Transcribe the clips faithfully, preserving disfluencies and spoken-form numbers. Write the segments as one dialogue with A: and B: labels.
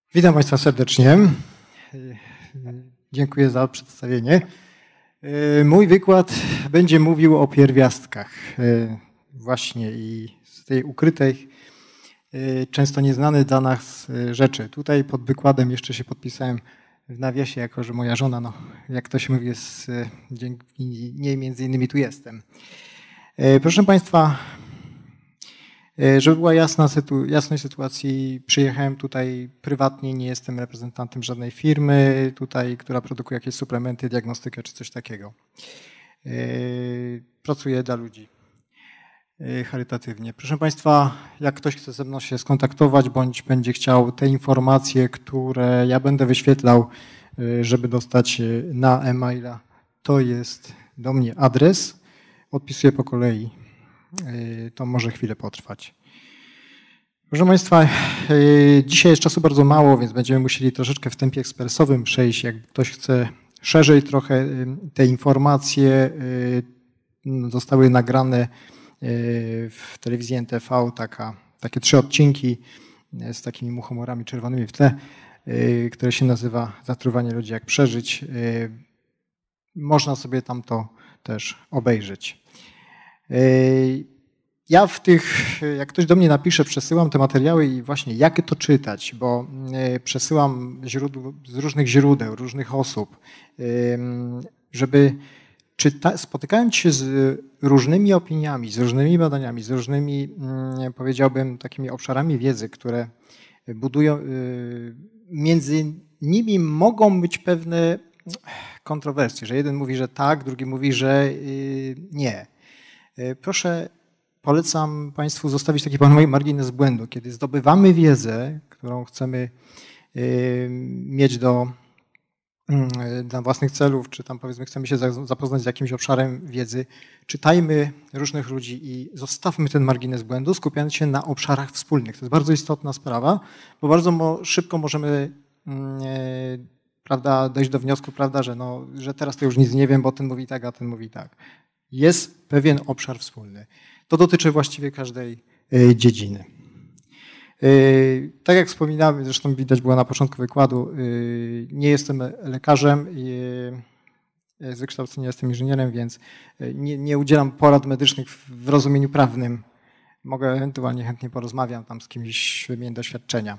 A: Witam Państwa serdecznie. Dziękuję za przedstawienie. Mój wykład będzie mówił o pierwiastkach właśnie i z tej ukrytej, często nieznanej dla nas rzeczy. Tutaj pod wykładem jeszcze się podpisałem w nawiasie, jako że moja żona, no, jak ktoś mówi, jest, dzięki niej między innymi tu jestem. Proszę Państwa, żeby była jasna sytu, jasność sytuacji, przyjechałem tutaj prywatnie, nie jestem reprezentantem żadnej firmy tutaj, która produkuje jakieś suplementy, diagnostykę czy coś takiego. Pracuję dla ludzi charytatywnie. Proszę Państwa, jak ktoś chce ze mną się skontaktować, bądź będzie chciał te informacje, które ja będę wyświetlał, żeby dostać na e-maila, to jest do mnie adres. Odpisuję po kolei. To może chwilę potrwać. Proszę Państwa, dzisiaj jest czasu bardzo mało, więc będziemy musieli troszeczkę w tempie ekspresowym przejść. Jak ktoś chce szerzej trochę, te informacje zostały nagrane w telewizji N T V, taka, takie trzy odcinki z takimi muchomorami czerwonymi w tle, które się nazywa Zatruwanie ludzi, jak przeżyć. Można sobie tam to też obejrzeć. Ja w tych, jak ktoś do mnie napisze, przesyłam te materiały i właśnie jak to czytać, bo przesyłam źródł, z różnych źródeł, różnych osób, żeby czyta, spotykając się z różnymi opiniami, z różnymi badaniami, z różnymi, powiedziałbym, takimi obszarami wiedzy, które budują, między nimi mogą być pewne kontrowersje, że jeden mówi, że tak, drugi mówi, że nie. Proszę, polecam Państwu zostawić taki margines błędu. Kiedy zdobywamy wiedzę, którą chcemy mieć do, dla własnych celów, czy tam powiedzmy chcemy się zapoznać z jakimś obszarem wiedzy, czytajmy różnych ludzi i zostawmy ten margines błędu, skupiając się na obszarach wspólnych. To jest bardzo istotna sprawa, bo bardzo mo- szybko możemy prawda, dojść do wniosku, prawda, że, no, że teraz to już nic nie wiem, bo ten mówi tak, a ten mówi tak. Jest pewien obszar wspólny. To dotyczy właściwie każdej dziedziny. Tak jak wspominałem, zresztą widać było na początku wykładu, nie jestem lekarzem, z wykształcenia jestem inżynierem, więc nie, nie udzielam porad medycznych w rozumieniu prawnym. Mogę ewentualnie chętnie porozmawiam tam z kimś, wymienię doświadczenia.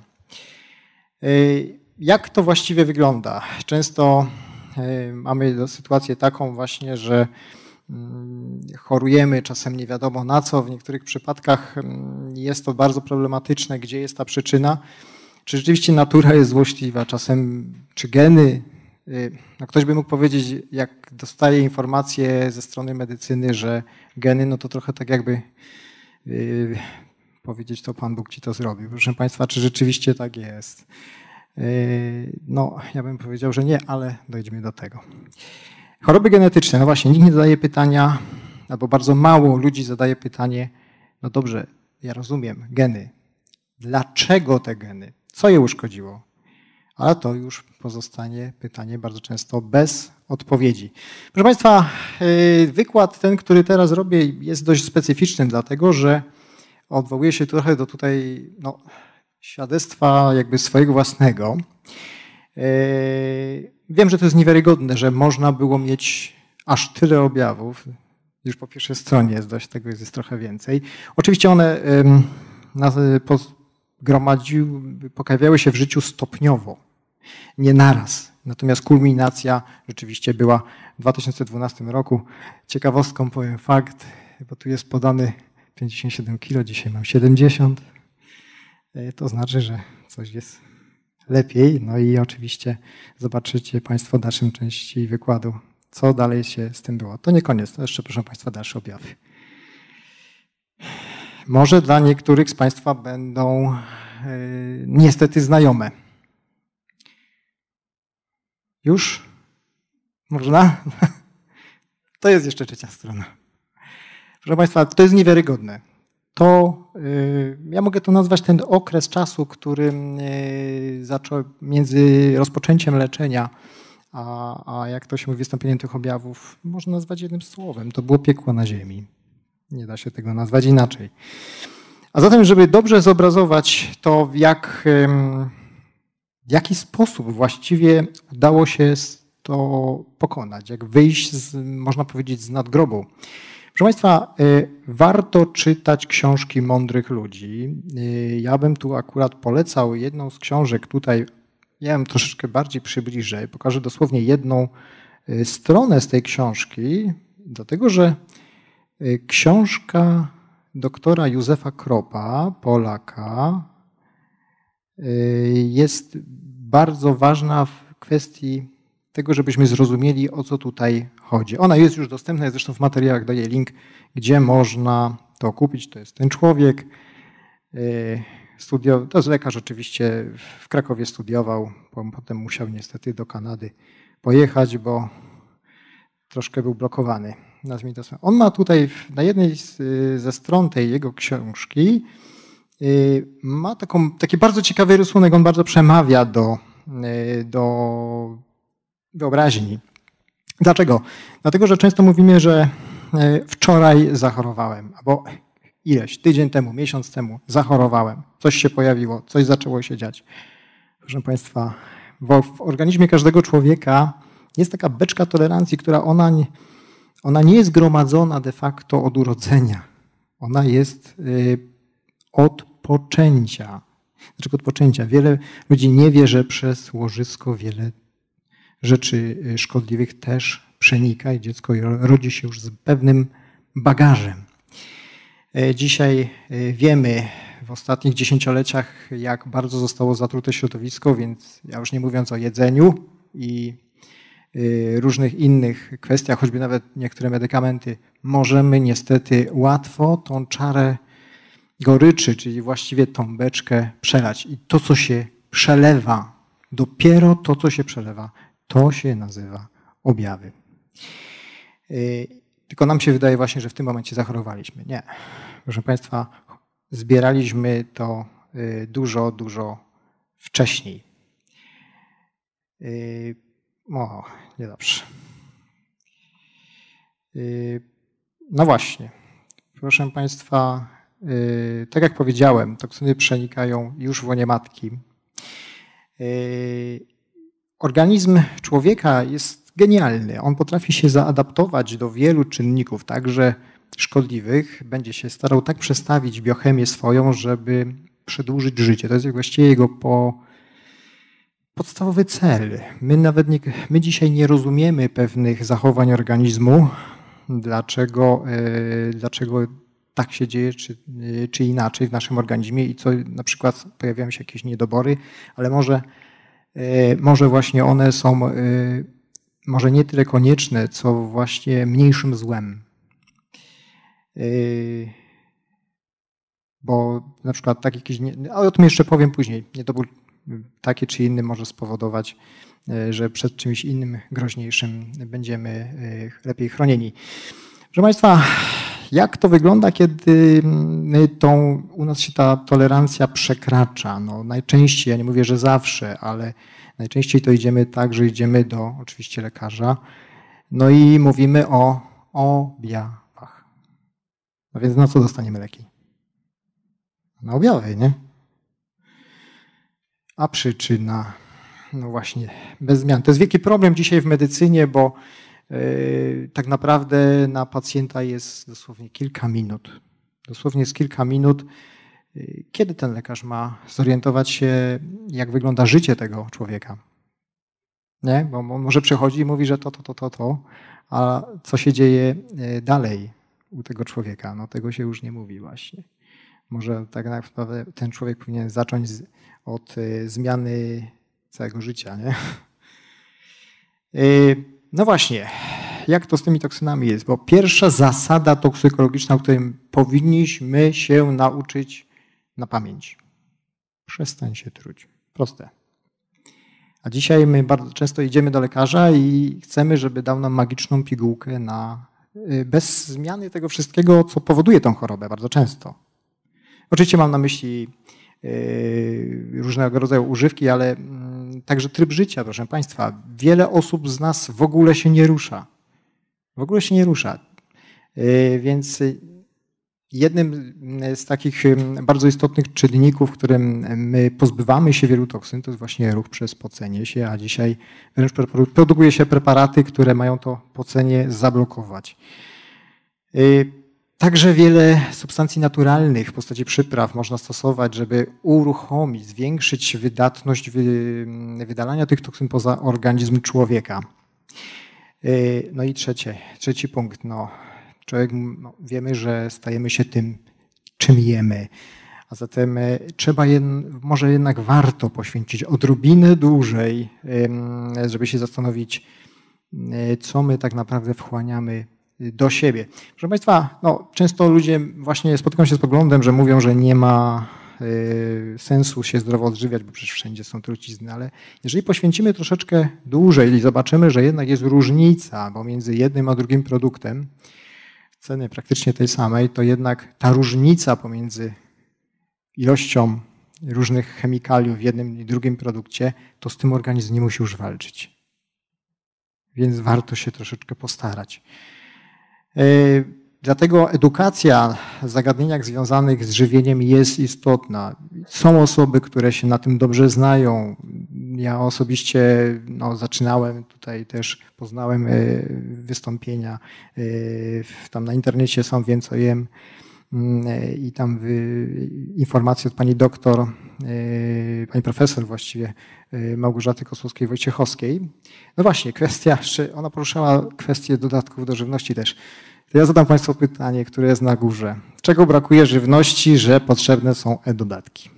A: Jak to właściwie wygląda? Często mamy sytuację taką właśnie, że chorujemy, czasem nie wiadomo na co, w niektórych przypadkach jest to bardzo problematyczne, gdzie jest ta przyczyna. Czy rzeczywiście natura jest złośliwa, czasem czy geny? No ktoś by mógł powiedzieć, jak dostaje informacje ze strony medycyny, że geny, no to trochę tak jakby yy, powiedzieć, to Pan Bóg ci to zrobił. Proszę Państwa, czy rzeczywiście tak jest? No, ja bym powiedział, że nie, ale dojdziemy do tego. Choroby genetyczne, no właśnie, nikt nie zadaje pytania, albo bardzo mało ludzi zadaje pytanie, no dobrze, ja rozumiem, geny. Dlaczego te geny? Co je uszkodziło? Ale to już pozostanie pytanie bardzo często bez odpowiedzi. Proszę Państwa, wykład ten, który teraz robię, jest dość specyficzny, dlatego że odwołuję się trochę do tutaj, no, świadectwa jakby swojego własnego. Wiem, że to jest niewiarygodne, że można było mieć aż tyle objawów. Już po pierwszej stronie jest dość, tego jest trochę więcej. Oczywiście one gromadziły, pojawiały się w życiu stopniowo, nie naraz. Natomiast kulminacja rzeczywiście była w dwa tysiące dwunastym roku. Ciekawostką powiem fakt, bo tu jest podany pięćdziesiąt siedem kilo, dzisiaj mam siedemdziesiąt. To znaczy, że coś jest lepiej. No i oczywiście zobaczycie Państwo w dalszym części wykładu, co dalej się z tym było. To nie koniec, to jeszcze, proszę Państwa, dalsze objawy. Może dla niektórych z Państwa będą yy, niestety znajome. Już? Można? To jest jeszcze trzecia strona. Proszę Państwa, to jest niewiarygodne. To, ja mogę to nazwać ten okres czasu, który zaczął między rozpoczęciem leczenia, a, a jak to się mówi, wystąpieniem tych objawów, można nazwać jednym słowem. To było piekło na ziemi. Nie da się tego nazwać inaczej. A zatem, żeby dobrze zobrazować to, jak w jaki sposób właściwie udało się to pokonać, jak wyjść, z, można powiedzieć, z nadgrobu. Proszę Państwa, warto czytać książki mądrych ludzi. Ja bym tu akurat polecał jedną z książek, tutaj ja ją troszeczkę bardziej przybliżę, pokażę dosłownie jedną stronę z tej książki, dlatego że książka doktora Józefa Kropa, Polaka, jest bardzo ważna w kwestii tego, żebyśmy zrozumieli, o co tutaj chodzi. Ona jest już dostępna, zresztą w materiałach daję link, gdzie można to kupić. To jest ten człowiek. Studio, to jest lekarz oczywiście, w Krakowie studiował, potem musiał niestety do Kanady pojechać, bo troszkę był blokowany. On ma tutaj na jednej ze stron tej jego książki ma taką, taki bardzo ciekawy rysunek, on bardzo przemawia do, do wyobraźni. Dlaczego? Dlatego, że często mówimy, że wczoraj zachorowałem, albo ileś, tydzień temu, miesiąc temu zachorowałem, coś się pojawiło, coś zaczęło się dziać. Proszę Państwa, w, w organizmie każdego człowieka jest taka beczka tolerancji, która ona nie, ona nie jest gromadzona de facto od urodzenia. Ona jest od poczęcia. Dlaczego od poczęcia? Wiele ludzi nie wie, że przez łożysko wiele rzeczy szkodliwych też przenika i dziecko rodzi się już z pewnym bagażem. Dzisiaj wiemy w ostatnich dziesięcioleciach, jak bardzo zostało zatrute środowisko, więc ja już nie mówiąc o jedzeniu i różnych innych kwestiach, choćby nawet niektóre medykamenty, możemy niestety łatwo tą czarę goryczy, czyli właściwie tą beczkę przelać. I to, co się przelewa, dopiero to, co się przelewa, to się nazywa objawy. Tylko nam się wydaje właśnie, że w tym momencie zachorowaliśmy. Nie. Proszę Państwa, zbieraliśmy to dużo, dużo wcześniej. O, niedobrze. No właśnie. Proszę Państwa, tak jak powiedziałem, toksyny przenikają już w łonie matki. Organizm człowieka jest genialny. On potrafi się zaadaptować do wielu czynników, także szkodliwych. Będzie się starał tak przestawić biochemię swoją, żeby przedłużyć życie. To jest właściwie jego po, podstawowy cel. My nawet nie, my dzisiaj nie rozumiemy pewnych zachowań organizmu, dlaczego, dlaczego tak się dzieje, czy, czy inaczej w naszym organizmie i co na przykład pojawiają się jakieś niedobory, ale może, może właśnie one są może nie tyle konieczne, co właśnie mniejszym złem. Bo na przykład tak jakiś, ale o tym jeszcze powiem później, niedobór taki czy inny może spowodować, że przed czymś innym, groźniejszym będziemy lepiej chronieni. Proszę Państwa, jak to wygląda, kiedy tą, u nas się ta tolerancja przekracza? No, najczęściej, ja nie mówię, że zawsze, ale najczęściej to idziemy tak, że idziemy do oczywiście lekarza, no i mówimy o objawach. No więc na co dostaniemy leki? Na objawy, nie? A przyczyna, no właśnie, bez zmian. To jest wielki problem dzisiaj w medycynie, bo yy, tak naprawdę na pacjenta jest dosłownie kilka minut. Dosłownie jest kilka minut. Yy, kiedy ten lekarz ma zorientować się, jak wygląda życie tego człowieka? Nie? Bo on może przychodzi i mówi, że to, to, to, to, to, a co się dzieje dalej u tego człowieka? No tego się już nie mówi właśnie. Może tak naprawdę ten człowiek powinien zacząć od zmiany całego życia, nie? No właśnie, jak to z tymi toksynami jest? Bo pierwsza zasada toksykologiczna, o której powinniśmy się nauczyć na pamięć. Przestań się truć. Proste. A dzisiaj my bardzo często idziemy do lekarza i chcemy, żeby dał nam magiczną pigułkę na, bez zmiany tego wszystkiego, co powoduje tą chorobę bardzo często. Oczywiście mam na myśli różnego rodzaju używki, ale także tryb życia, proszę Państwa. Wiele osób z nas w ogóle się nie rusza. W ogóle się nie rusza. Więc Jednym z takich bardzo istotnych czynników, którym my pozbywamy się wielu toksyn, to jest właśnie ruch przez pocenie się, a dzisiaj wręcz produkuje się preparaty, które mają to pocenie zablokować. Także wiele substancji naturalnych w postaci przypraw można stosować, żeby uruchomić, zwiększyć wydatność wydalania tych toksyn poza organizm człowieka. No i trzecie, trzeci punkt. No, człowiek, no, wiemy, że stajemy się tym, czym jemy. A zatem trzeba, jed, może jednak warto poświęcić odrobinę dłużej, żeby się zastanowić, co my tak naprawdę wchłaniamy do siebie. Proszę Państwa, no, często ludzie właśnie spotykają się z poglądem, że mówią, że nie ma sensu się zdrowo odżywiać, bo przecież wszędzie są trucizny, ale jeżeli poświęcimy troszeczkę dłużej i zobaczymy, że jednak jest różnica pomiędzy jednym a drugim produktem, ceny praktycznie tej samej, to jednak ta różnica pomiędzy ilością różnych chemikaliów w jednym i drugim produkcie, to z tym organizm nie musi już walczyć. Więc warto się troszeczkę postarać. Dlatego edukacja w zagadnieniach związanych z żywieniem jest istotna. Są osoby, które się na tym dobrze znają. Ja osobiście no, zaczynałem tutaj też, poznałem wystąpienia. Tam na internecie są Wiem co jem i tam informacje od pani doktor, pani profesor właściwie, Małgorzaty Kosłowskiej-Wojciechowskiej. No właśnie, kwestia, ona poruszała kwestię dodatków do żywności też. To ja zadam Państwu pytanie, które jest na górze. Czego brakuje żywności, że potrzebne są e-dodatki?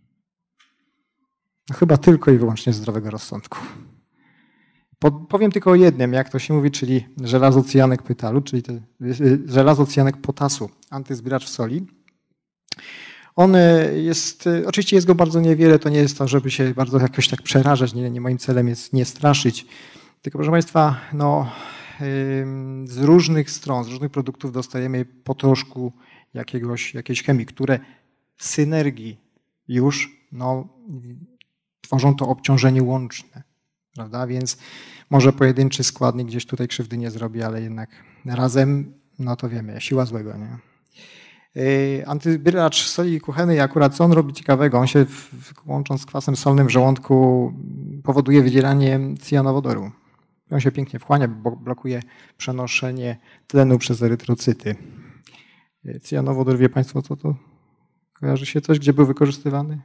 A: No chyba tylko i wyłącznie zdrowego rozsądku. Powiem tylko o jednym, jak to się mówi, czyli żelazocjanek pytalu, czyli żelazocjanek potasu, antyzbieracz soli. On jest, oczywiście jest go bardzo niewiele, to nie jest to, żeby się bardzo jakoś tak przerażać, nie, nie moim celem jest nie straszyć. Tylko proszę Państwa, no, z różnych stron, z różnych produktów dostajemy po troszku jakiegoś, jakiejś chemii, które w synergii już no, tworzą to obciążenie łączne. Prawda? Więc może pojedynczy składnik gdzieś tutaj krzywdy nie zrobi, ale jednak razem, no to wiemy, siła złego. Nie? Antybieracz soli kuchennej, akurat co on robi ciekawego? On się w, łącząc z kwasem solnym w żołądku powoduje wydzielanie cyjanowodoru. On się pięknie wchłania, bo blokuje przenoszenie tlenu przez erytrocyty. Cyjanowodór, wie Państwo co to? Kojarzy się coś, gdzie był wykorzystywany?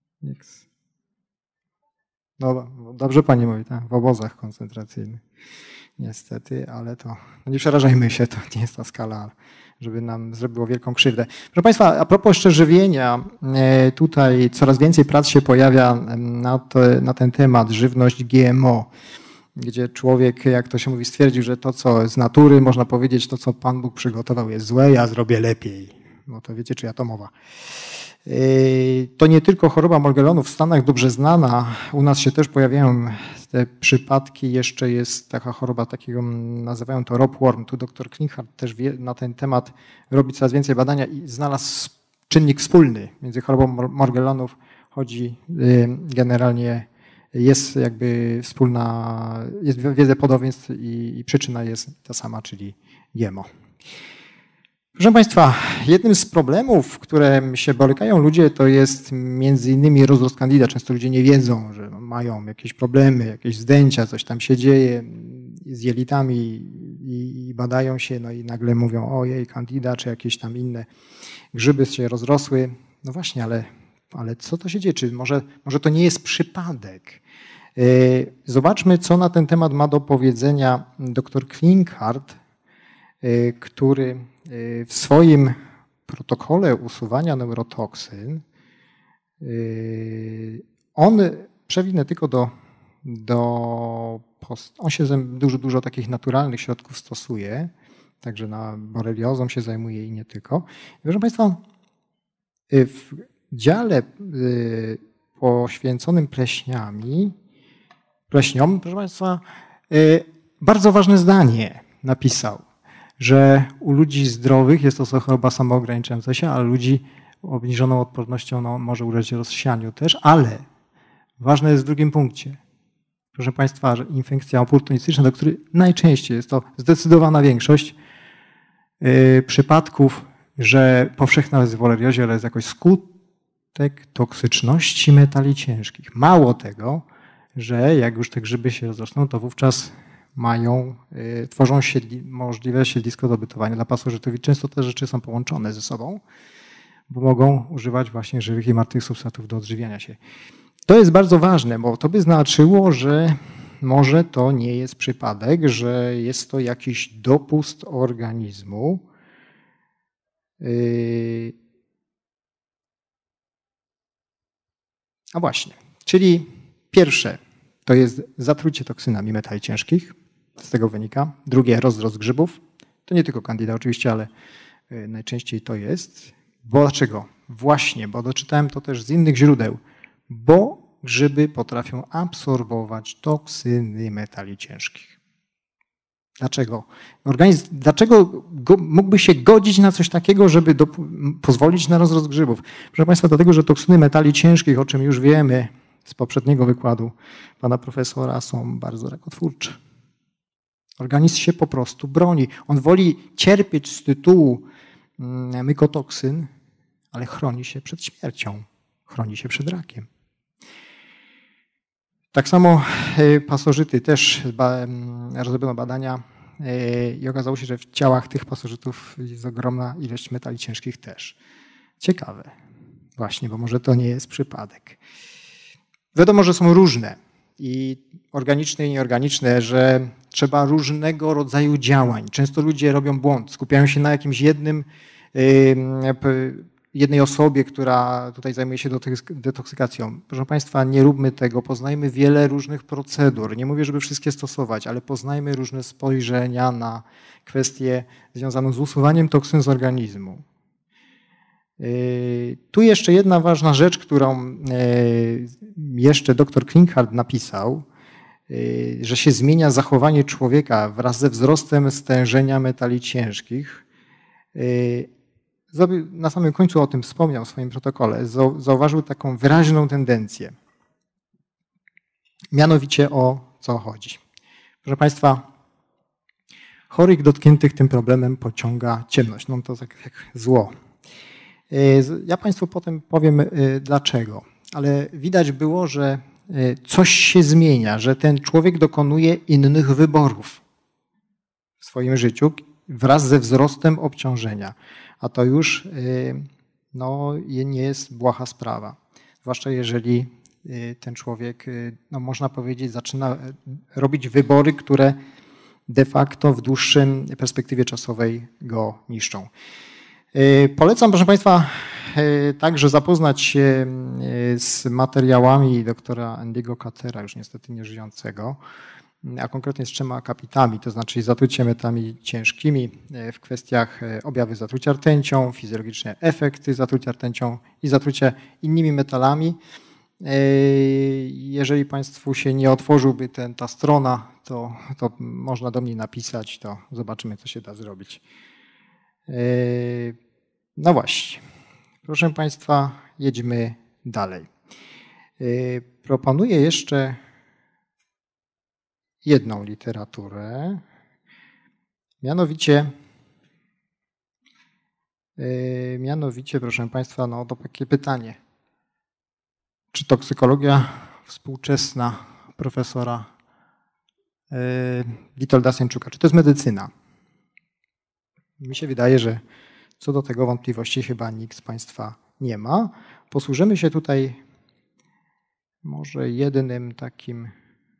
A: No, dobrze Pani mówi, tak? W obozach koncentracyjnych. Niestety, ale to no nie przerażajmy się, to nie jest ta skala, żeby nam zrobiło wielką krzywdę. Proszę Państwa, a propos jeszcze żywienia, tutaj coraz więcej prac się pojawia na, to, na ten temat, żywność G M O, gdzie człowiek, jak to się mówi, stwierdził, że to, co z natury, można powiedzieć, to, co Pan Bóg przygotował, jest złe, ja zrobię lepiej. No to wiecie, czyja to mowa. To nie tylko choroba Morgellonów w Stanach dobrze znana, u nas się też pojawiają te przypadki, jeszcze jest taka choroba takiego, nazywają to ropeworm, tu doktor Klinghart też wie, na ten temat robi coraz więcej badania i znalazł czynnik wspólny między chorobą Morgellonów, chodzi generalnie, jest jakby wspólna, jest wiele podobieństw i, i przyczyna jest ta sama, czyli G M O. Proszę Państwa, jednym z problemów, które się borykają ludzie, to jest między innymi rozrost candida. Często ludzie nie wiedzą, że mają jakieś problemy, jakieś zdęcia, coś tam się dzieje z jelitami i badają się, no i nagle mówią, ojej, candida, czy jakieś tam inne grzyby się rozrosły. No właśnie, ale, ale co to się dzieje? Czy może, może to nie jest przypadek? Zobaczmy, co na ten temat ma do powiedzenia dr Klinghart, który w swoim protokole usuwania neurotoksyn, on przewinę tylko do, do post, on się dużo, dużo takich naturalnych środków stosuje, także na boreliozą się zajmuje i nie tylko. Proszę Państwa, w dziale poświęconym pleśniami, pleśniom, proszę Państwa, bardzo ważne zdanie napisał, że u ludzi zdrowych jest to choroba samoograniczająca się, a ludzi obniżoną odpornością no, może ulec rozsianiu też, ale ważne jest w drugim punkcie. Proszę Państwa, że infekcja oportunistyczna, do której najczęściej jest to zdecydowana większość yy, przypadków że powszechna jest w woleriozie, ale jest jakoś skutek toksyczności metali ciężkich. Mało tego, że jak już te grzyby się rozrosną, to wówczas mają, y, tworzą siedli, możliwe siedlisko do bytowania dla pasożytów i często te rzeczy są połączone ze sobą, bo mogą używać właśnie żywych i martwych substratów do odżywiania się. To jest bardzo ważne, bo to by znaczyło, że może to nie jest przypadek, że jest to jakiś dopust organizmu. Yy... A właśnie, czyli pierwsze to jest zatrucie toksynami metali ciężkich, z tego wynika. Drugie, rozrost grzybów. To nie tylko Candida oczywiście, ale najczęściej to jest. Bo dlaczego? Właśnie, bo doczytałem to też z innych źródeł. Bo grzyby potrafią absorbować toksyny metali ciężkich. Dlaczego? Organizm, dlaczego go, mógłby się godzić na coś takiego, żeby do, pozwolić na rozrost grzybów? Proszę Państwa, dlatego, że toksyny metali ciężkich, o czym już wiemy z poprzedniego wykładu pana profesora, są bardzo rakotwórcze. Organizm się po prostu broni. On woli cierpieć z tytułu mykotoksyn, ale chroni się przed śmiercią, chroni się przed rakiem. Tak samo pasożyty też zrobiono badania i okazało się, że w ciałach tych pasożytów jest ogromna ilość metali ciężkich też. Ciekawe. Właśnie, bo może to nie jest przypadek. Wiadomo, że są różne i organiczne i nieorganiczne, że trzeba różnego rodzaju działań. Często ludzie robią błąd, skupiają się na jakimś jednym jednej osobie, która tutaj zajmuje się detoksykacją. Proszę Państwa, nie róbmy tego, poznajmy wiele różnych procedur. Nie mówię, żeby wszystkie stosować, ale poznajmy różne spojrzenia na kwestie związane z usuwaniem toksyn z organizmu. Tu jeszcze jedna ważna rzecz, którą jeszcze dr Klinghardt napisał, że się zmienia zachowanie człowieka wraz ze wzrostem stężenia metali ciężkich. Na samym końcu o tym wspomniał w swoim protokole. Zauważył taką wyraźną tendencję. Mianowicie o co chodzi. Proszę Państwa, chorych dotkniętych tym problemem pociąga ciemność. No to tak jak zło. Ja Państwu potem powiem dlaczego, ale widać było, że coś się zmienia, że ten człowiek dokonuje innych wyborów w swoim życiu wraz ze wzrostem obciążenia. A to już no, nie jest błaha sprawa. Zwłaszcza jeżeli ten człowiek, no, można powiedzieć, zaczyna robić wybory, które de facto w dłuższym perspektywie czasowej go niszczą. Polecam, proszę Państwa, także zapoznać się z materiałami doktora Andy'ego Cartera, już niestety nieżyjącego, a konkretnie z trzema akapitami, to znaczy zatrucie metami ciężkimi w kwestiach objawy zatrucia rtęcią, fizjologiczne efekty zatrucia rtęcią i zatrucie innymi metalami. Jeżeli Państwu się nie otworzyłby ten, ta strona, to, to można do mnie napisać, to zobaczymy, co się da zrobić. No właśnie, proszę Państwa, jedźmy dalej. Proponuję jeszcze jedną literaturę, mianowicie, mianowicie, proszę Państwa, no to takie pytanie. Czy toksykologia współczesna profesora Witolda Seńczuka, czy to jest medycyna? Mi się wydaje, że co do tego wątpliwości chyba nikt z Państwa nie ma. Posłużymy się tutaj może jednym takim...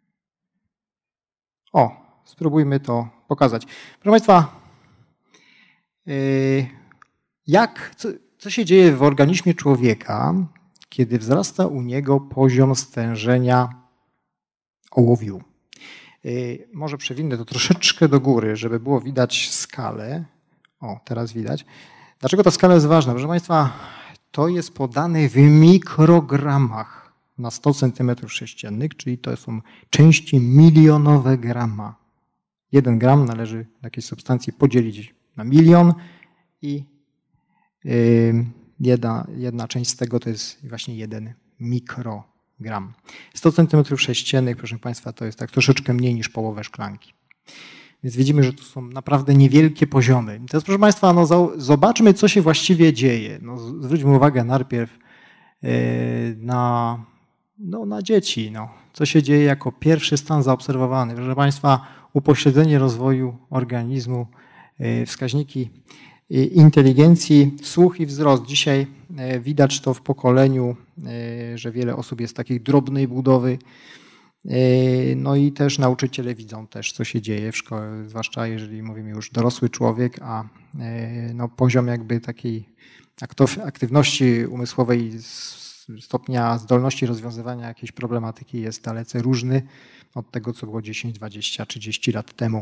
A: O, spróbujmy to pokazać. Proszę Państwa, jak, co, co się dzieje w organizmie człowieka, kiedy wzrasta u niego poziom stężenia ołowiu? Może przewinę to troszeczkę do góry, żeby było widać skalę. O, teraz widać. Dlaczego ta skala jest ważna? Proszę Państwa, to jest podane w mikrogramach na sto centymetrów sześciennych, czyli to są części milionowe grama. Jeden gram należy takiej substancji podzielić na milion i jedna, jedna część z tego to jest właśnie jeden mikrogram. sto centymetrów sześciennych, proszę Państwa, to jest tak troszeczkę mniej niż połowę szklanki. Więc widzimy, że to są naprawdę niewielkie poziomy. I teraz, proszę Państwa, no, zobaczmy, co się właściwie dzieje. No, zwróćmy uwagę najpierw na, no, na dzieci. No. Co się dzieje jako pierwszy stan zaobserwowany? Proszę Państwa, upośledzenie rozwoju organizmu, wskaźniki inteligencji, słuch i wzrost. Dzisiaj widać to w pokoleniu, że wiele osób jest takich drobnej budowy. No i też nauczyciele widzą też, co się dzieje w szkole, zwłaszcza jeżeli mówimy już dorosły człowiek, a no poziom jakby takiej aktywności umysłowej, stopnia zdolności rozwiązywania jakiejś problematyki jest dalece różny od tego, co było dziesięć, dwadzieścia, trzydzieści lat temu.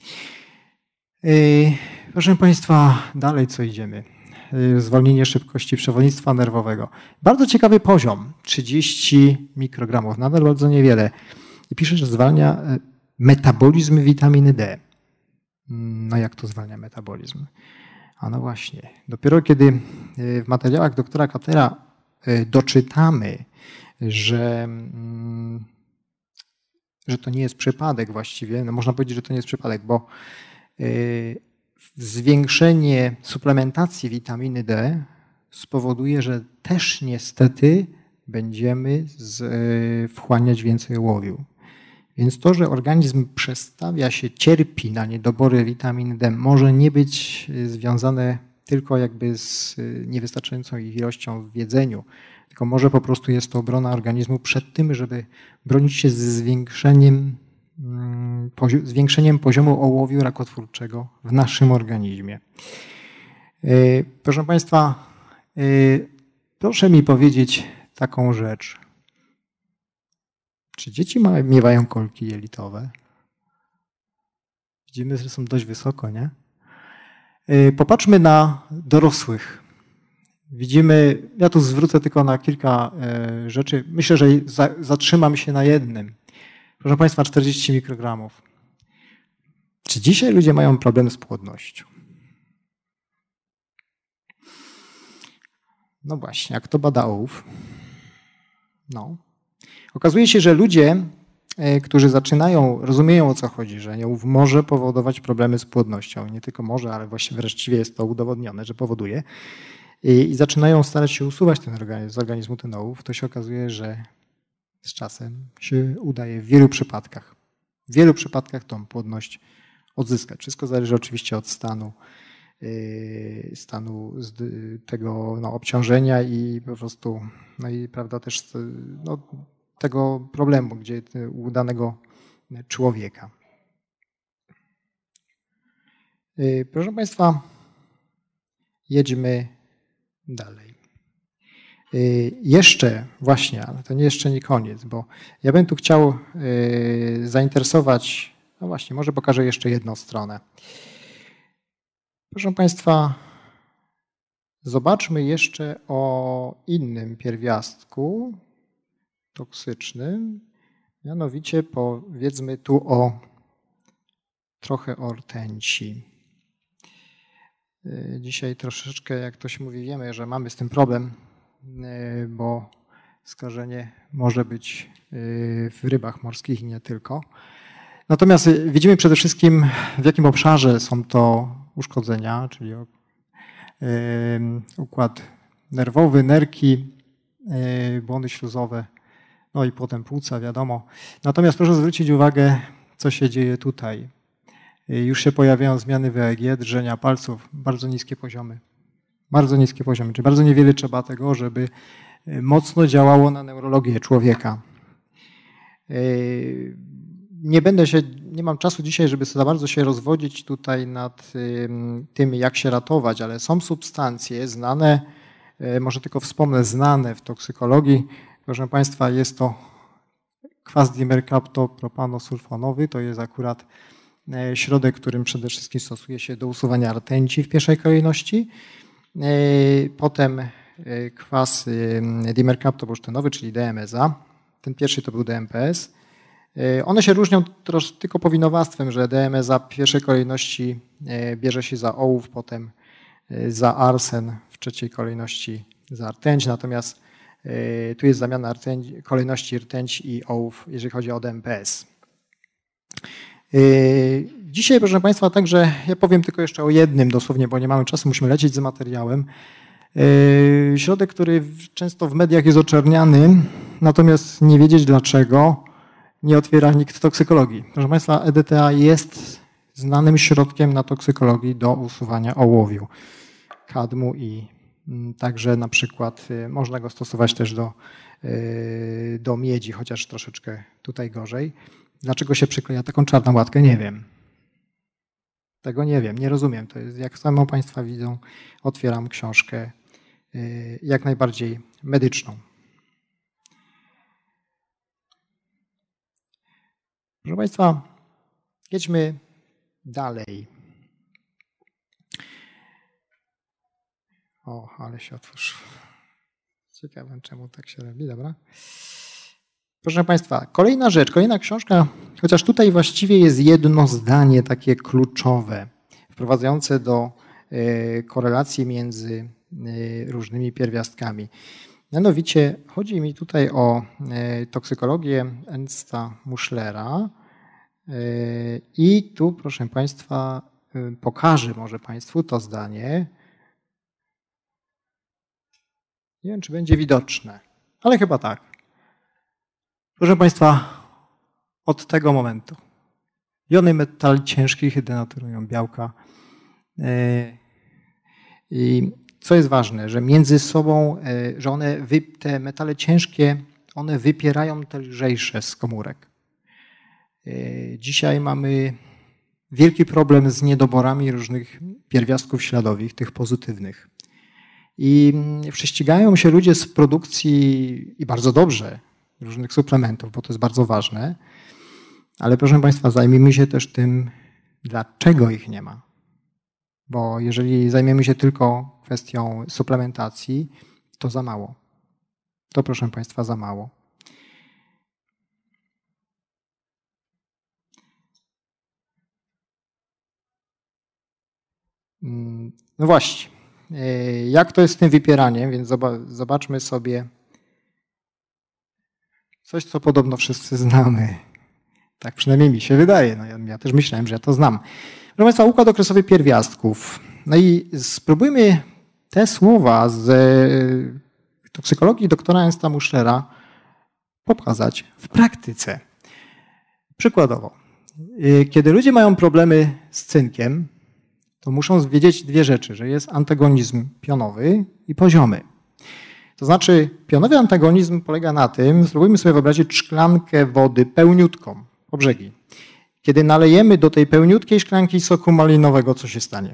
A: Proszę Państwa, dalej co idziemy? Zwolnienie szybkości przewodnictwa nerwowego. Bardzo ciekawy poziom, trzydzieści mikrogramów, nadal bardzo niewiele. I pisze, że zwalnia metabolizm witaminy D. No jak to zwalnia metabolizm? A no właśnie, dopiero kiedy w materiałach doktora Katera doczytamy, że, że to nie jest przypadek właściwie, no można powiedzieć, że to nie jest przypadek, bo zwiększenie suplementacji witaminy D spowoduje, że też niestety będziemy z, wchłaniać więcej ołowiu. Więc to, że organizm przestawia się, cierpi na niedobory witaminy D, może nie być związane tylko jakby z niewystarczającą ich ilością w jedzeniu, tylko może po prostu jest to obrona organizmu przed tym, żeby bronić się ze zwiększeniem zwiększeniem poziomu ołowiu rakotwórczego w naszym organizmie. Proszę Państwa, proszę mi powiedzieć taką rzecz. Czy dzieci miewają kolki jelitowe? Widzimy, że są dość wysoko, nie? Popatrzmy na dorosłych. Widzimy, ja tu zwrócę tylko na kilka rzeczy. Myślę, że zatrzymam się na jednym. Proszę Państwa, czterdzieści mikrogramów. Czy dzisiaj ludzie mają problem z płodnością? No właśnie, a kto bada ołów? No. Okazuje się, że ludzie, którzy zaczynają, rozumieją o co chodzi, że ołów może powodować problemy z płodnością. Nie tylko może, ale właściwie właściwie jest to udowodnione, że powoduje. I, i zaczynają starać się usuwać ten organizm, z organizmu ten ołów. To się okazuje, że z czasem się udaje w wielu przypadkach. W wielu przypadkach tą płodność odzyskać. Wszystko zależy oczywiście od stanu, stanu tego no, obciążenia i po prostu, no i prawda też no, tego problemu, gdzie u danego człowieka. Proszę Państwa, jedźmy dalej. Jeszcze właśnie, ale to nie jeszcze nie koniec, bo ja bym tu chciał zainteresować, no właśnie, może pokażę jeszcze jedną stronę. Proszę Państwa, zobaczmy jeszcze o innym pierwiastku toksycznym, mianowicie powiedzmy tu o trochę o rtęci. Dzisiaj troszeczkę, jak to się mówi, wiemy, że mamy z tym problem, bo skażenie może być w rybach morskich i nie tylko. Natomiast widzimy przede wszystkim, w jakim obszarze są to uszkodzenia, czyli układ nerwowy, nerki, błony śluzowe, no i potem płuca, wiadomo. Natomiast proszę zwrócić uwagę, co się dzieje tutaj. Już się pojawiają zmiany w E E G, drżenia palców, bardzo niskie poziomy. Bardzo niskie poziomy, czyli bardzo niewiele trzeba tego, żeby mocno działało na neurologię człowieka. Nie będę się, nie mam czasu dzisiaj, żeby za bardzo się rozwodzić tutaj nad tym, jak się ratować, ale są substancje znane, może tylko wspomnę, znane w toksykologii. Proszę Państwa, jest to kwas dimerkaptopropanosulfonowy, to jest akurat środek, którym przede wszystkim stosuje się do usuwania rtęci w pierwszej kolejności. Potem kwas dimerkaptobursztynowy, czyli D M S A. Ten pierwszy to był D M P S. One się różnią troszkę tylko powinowactwem, że D M S A w pierwszej kolejności bierze się za ołów, potem za arsen, w trzeciej kolejności za rtęć, natomiast tu jest zamiana rtęć, kolejności rtęć i ołów, jeżeli chodzi o D M P S. Dzisiaj, proszę Państwa, także ja powiem tylko jeszcze o jednym dosłownie, bo nie mamy czasu, musimy lecieć z materiałem. Środek, który często w mediach jest oczerniany, natomiast nie wiedzieć dlaczego nie otwiera nikt toksykologii. Proszę Państwa, E D T A jest znanym środkiem na toksykologii do usuwania ołowiu, kadmu i także na przykład można go stosować też do, do miedzi, chociaż troszeczkę tutaj gorzej. Dlaczego się przykleja taką czarną łatkę? Nie wiem. Tego nie wiem, nie rozumiem. To jest, jak samo Państwa widzą, otwieram książkę jak najbardziej medyczną. Proszę Państwa, jedźmy dalej. O, ale się otworzył. Ciekawe, czemu tak się robi, dobra. Proszę Państwa, kolejna rzecz, kolejna książka, chociaż tutaj właściwie jest jedno zdanie takie kluczowe, wprowadzające do korelacji między różnymi pierwiastkami. Mianowicie chodzi mi tutaj o toksykologię Ernsta Muschlera i tu, proszę Państwa, pokażę może Państwu to zdanie. Nie wiem, czy będzie widoczne, ale chyba tak. Proszę Państwa, od tego momentu jony metali ciężkich denaturują białka. I co jest ważne, że między sobą, że one, te metale ciężkie, one wypierają te lżejsze z komórek. Dzisiaj mamy wielki problem z niedoborami różnych pierwiastków śladowych, tych pozytywnych. I prześcigają się ludzie z produkcji, i bardzo dobrze, różnych suplementów, bo to jest bardzo ważne. Ale proszę Państwa, zajmijmy się też tym, dlaczego ich nie ma. Bo jeżeli zajmiemy się tylko kwestią suplementacji, to za mało. To, proszę Państwa, za mało. No właśnie, jak to jest z tym wypieraniem, więc zobaczmy sobie coś, co podobno wszyscy znamy. Tak przynajmniej mi się wydaje. No ja, ja też myślałem, że ja to znam. Proszę Państwa, układ okresowy pierwiastków. No i spróbujmy te słowa z toksykologii doktora Ernsta Muschlera pokazać w praktyce. Przykładowo, kiedy ludzie mają problemy z cynkiem, to muszą wiedzieć dwie rzeczy, że jest antagonizm pionowy i poziomy. To znaczy, pionowy antagonizm polega na tym, spróbujmy sobie wyobrazić szklankę wody pełniutką po brzegi. Kiedy nalejemy do tej pełniutkiej szklanki soku malinowego, co się stanie?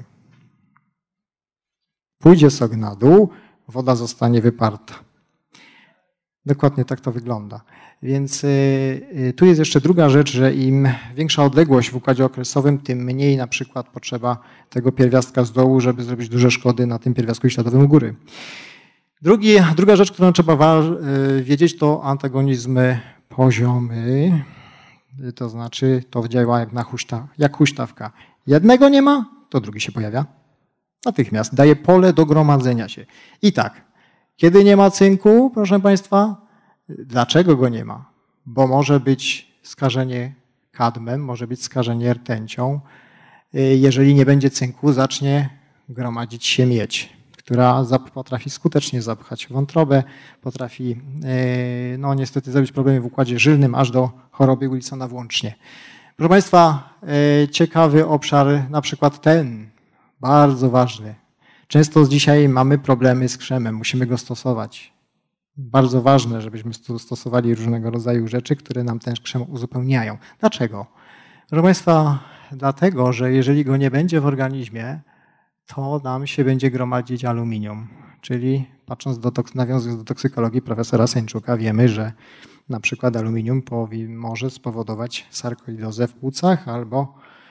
A: Pójdzie sok na dół, woda zostanie wyparta. Dokładnie tak to wygląda. Więc y, tu jest jeszcze druga rzecz, że im większa odległość w układzie okresowym, tym mniej na przykład potrzeba tego pierwiastka z dołu, żeby zrobić duże szkody na tym pierwiastku śladowym u góry. Drugi, druga rzecz, którą trzeba y, wiedzieć, to antagonizmy poziomy. To znaczy, to działa jak, na huśta, jak huśtawka. Jednego nie ma, to drugi się pojawia. Natychmiast daje pole do gromadzenia się. I tak, kiedy nie ma cynku, proszę Państwa, dlaczego go nie ma? Bo może być skażenie kadmem, może być skażenie rtęcią. Jeżeli nie będzie cynku, zacznie gromadzić się miedź, która potrafi skutecznie zapchać wątrobę, potrafi no niestety zrobić problemy w układzie żylnym, aż do choroby Wilsona włącznie. Proszę Państwa, ciekawy obszar, na przykład ten, bardzo ważny. Często dzisiaj mamy problemy z krzemem, musimy go stosować. Bardzo ważne, żebyśmy stosowali różnego rodzaju rzeczy, które nam ten krzem uzupełniają. Dlaczego? Proszę Państwa, dlatego, że jeżeli go nie będzie w organizmie, to nam się będzie gromadzić aluminium. Czyli patrząc do, nawiązując do toksykologii profesora Seńczuka, wiemy, że na przykład aluminium może spowodować sarkoidozę w płucach albo,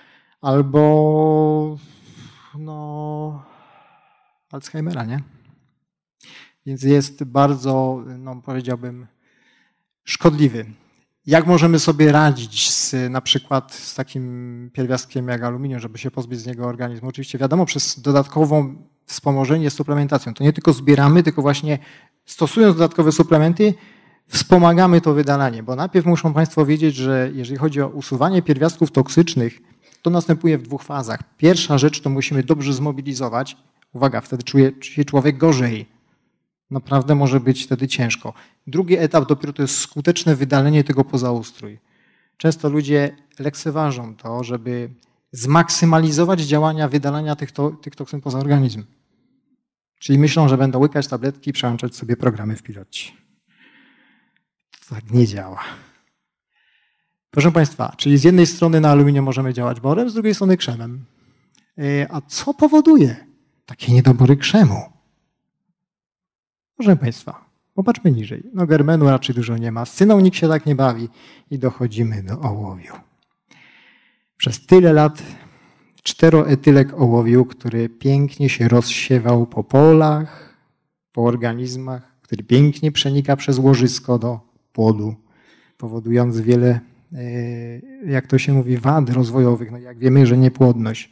A: albo no, Alzheimera, nie? Więc jest bardzo, no powiedziałbym, szkodliwy. Jak możemy sobie radzić z, na przykład z takim pierwiastkiem jak aluminium, żeby się pozbyć z niego organizmu? Oczywiście wiadomo, przez dodatkową wspomożenie suplementacją. To nie tylko zbieramy, tylko właśnie stosując dodatkowe suplementy, wspomagamy to wydalanie. Bo najpierw muszą Państwo wiedzieć, że jeżeli chodzi o usuwanie pierwiastków toksycznych, To następuje w dwóch fazach. Pierwsza rzecz to musimy dobrze zmobilizować. Uwaga, wtedy czuje się człowiek gorzej. Naprawdę może być wtedy ciężko. Drugi etap dopiero to jest skuteczne wydalenie tego poza ustrój. Często ludzie lekceważą to, żeby zmaksymalizować działania wydalania tych, to, tych toksyn poza organizm. Czyli myślą, że będą łykać tabletki i przełączać sobie programy w pilocie. To tak nie działa. Proszę Państwa, czyli z jednej strony na aluminium możemy działać borem, z drugiej strony krzemem. A co powoduje takie niedobory krzemu? Proszę Państwa, popatrzmy niżej. No germenu raczej dużo nie ma. Z cyną nikt się tak nie bawi. I dochodzimy do ołowiu. Przez tyle lat czteroetylek ołowiu, który pięknie się rozsiewał po polach, po organizmach, który pięknie przenika przez łożysko do płodu, powodując wiele, jak to się mówi, wad rozwojowych. No jak wiemy, że niepłodność.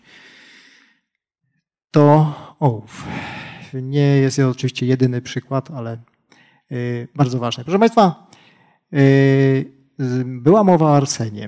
A: To ołów. Nie jest to oczywiście jedyny przykład, ale bardzo ważny. Proszę Państwa, była mowa o arsenie.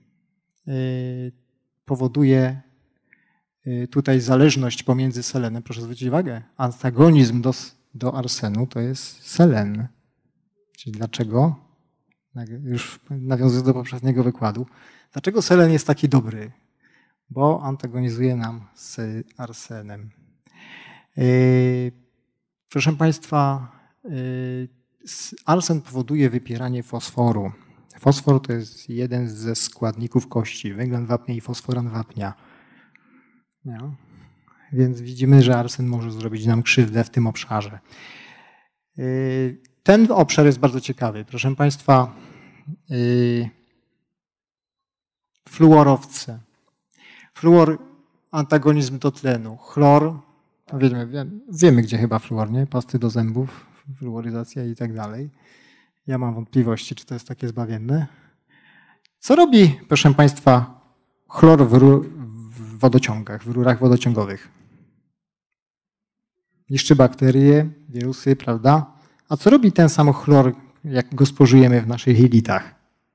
A: Powoduje tutaj zależność pomiędzy selenem. Proszę zwrócić uwagę, antagonizm do, do arsenu to jest selen. Czyli dlaczego? Już nawiązując do poprzedniego wykładu. Dlaczego selen jest taki dobry? Bo antagonizuje nam z arsenem. Proszę Państwa, arsen powoduje wypieranie fosforu. Fosfor to jest jeden ze składników kości, węglan wapnia i fosforan wapnia. No. Więc widzimy, że arsen może zrobić nam krzywdę w tym obszarze. Ten obszar jest bardzo ciekawy. Proszę Państwa, fluorowce. Fluor, antagonizm do tlenu. Chlor, wiemy, wiemy, wiemy gdzie chyba fluor, nie? Pasty do zębów, fluoryzacja i tak dalej. Ja mam wątpliwości, czy to jest takie zbawienne. Co robi, proszę Państwa, chlor w, w wodociągach, w rurach wodociągowych? Niszczy bakterie, wirusy, prawda? A co robi ten sam chlor, jak go spożyjemy w naszych jelitach?